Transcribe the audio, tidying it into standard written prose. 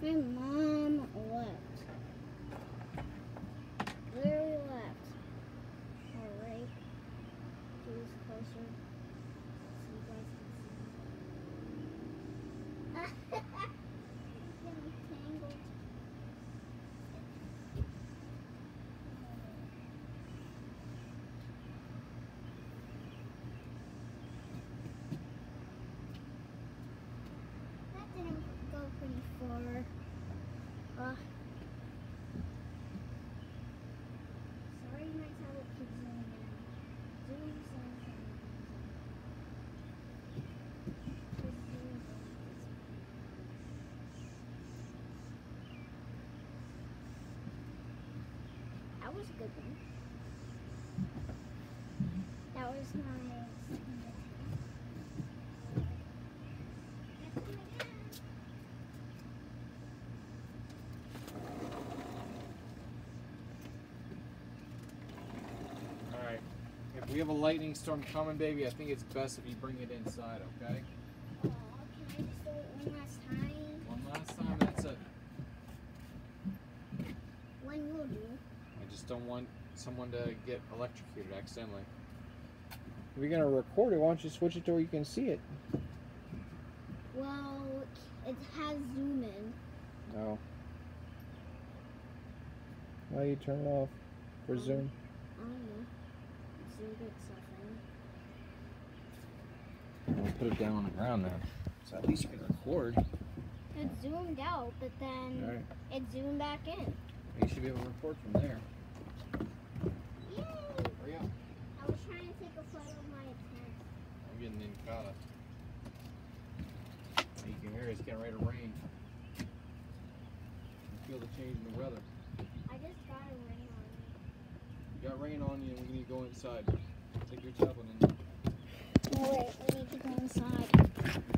My mom left. Literally left. Alright. Please closer. So you guys can see. It's getting tangled. That didn't go pretty far. Sorry, my tablet keeps zooming in. Zoom, zoom, zoom. Just zoom. That was a good one. That was my second attempt. Next one again. Alright. If we have a lightning storm coming, baby, I think it's best if you bring it inside, okay? Oh, can I just do it one last time? One last time, that's it. One will do. I just don't want someone to get electrocuted accidentally. If you're gonna record it, why don't you switch it to where you can see it? Well, it has zoom in. Oh. Why do you turn it off for zoom? I don't know. It zoomed itself in. I'll put it down on the ground now. So at least you can record. It zoomed out, but then Alright. it zoomed back in. You should be able to record from there. Yay! Hurry up. I was trying to take a photo of my attempt. I'm getting incaught. You can hear it's getting ready to rain. You feel the change in the weather. I just got a rain on me. You got rain on you and we need to go inside. Take your tablet in. Oh, wait, I need to go inside.